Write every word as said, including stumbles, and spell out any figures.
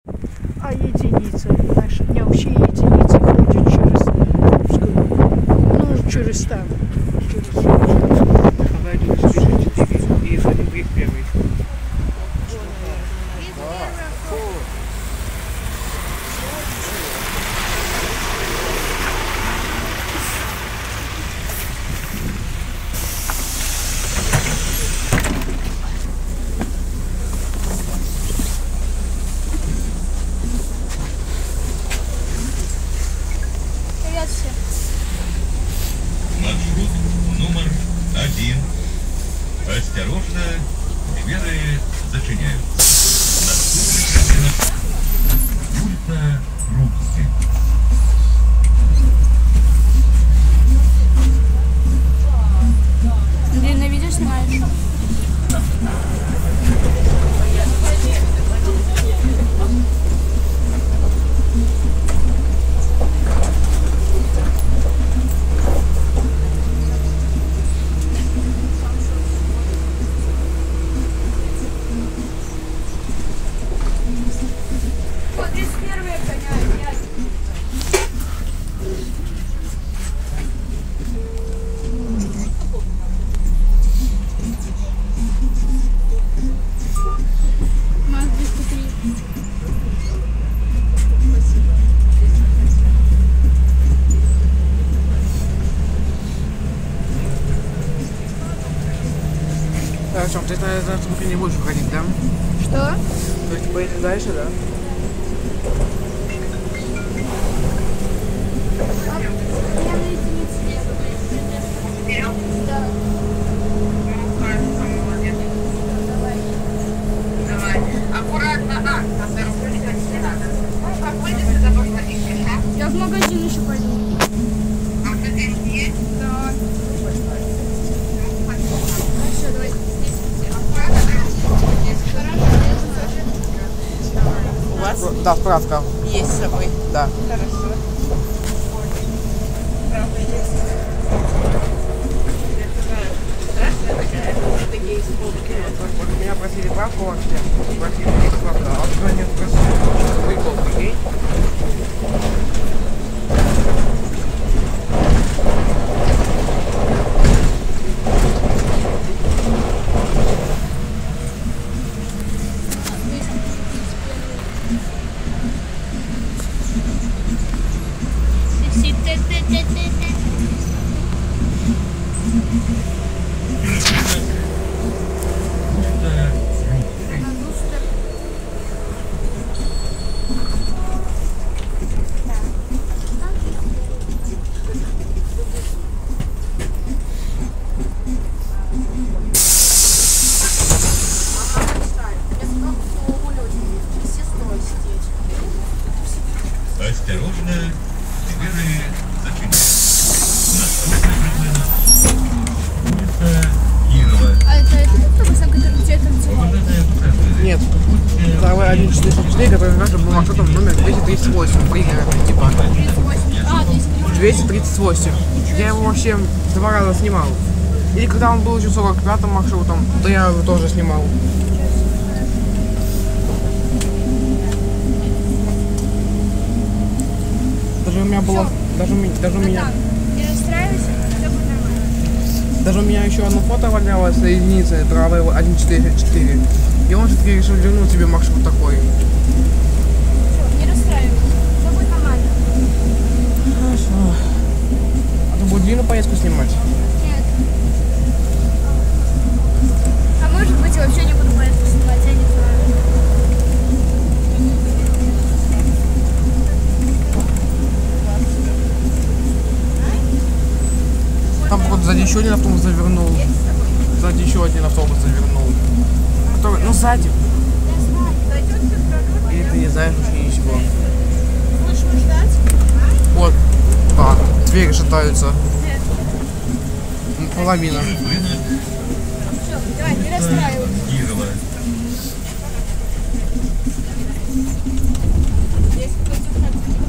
А единица, знаешь, не вообще единица ходит через Русскую. Ну, через там. Через... Она один четыре четыре и один три первый. Маршрут номер один. Осторожно, двери зачиняются. Наступит улица Русская. Длинное видео снимаешь? Артем, ты на этом не будешь уходить, да? Что? То есть поедешь дальше, да? Я на единице. Да. Давай. Аккуратно. А, там дорогу не надо. Ну, как выйдешь, потому что их мешать. Я в магазин еще пойду. А ты здесь есть? Да. Хорошо, давай. У вас? Да, справка. Есть с собой. Да. Хорошо. Справка есть. Вот меня просили правку вообще. Просили мне справка. А вот когда не спросили, что прикол, прикинь? Осторожно, двери зачиняются. Наступит улица Кирова. А это этот автобус, на котором тебя танцевал? Нет. Второй один четыре четыре, который наш был маршрутом номер двести тридцать восемь. Пригородный, типа. тридцать восемь. А, двести тридцать восемь. Я его вообще два раза снимал. Или когда он был еще сорок пятым маршрутом, то я его тоже снимал. Даже у меня было... Даже, у меня- даже у меня... Не расстраивайся, все будет нормально. Даже у меня еще одно фото валялось на единице, травы один четыре четыре. И он все-таки решил вернуть себе маршрут такой. Все, не расстраивайся, все будет нормально. Хорошо. А ты будешь длинную поездку снимать? Нет. А может быть, я вообще не буду поездку снимать, я не знаю. Там, походу, сзади еще один автобус завернул. Сзади еще один автобус завернул. Который, ну, сзади. Или ты не знаешь вообще ничего. Будешь ждать? Вот. А, двери шатаются. Ну, половина. Все, давай, не расстраивайся. Кирова. Если кто-то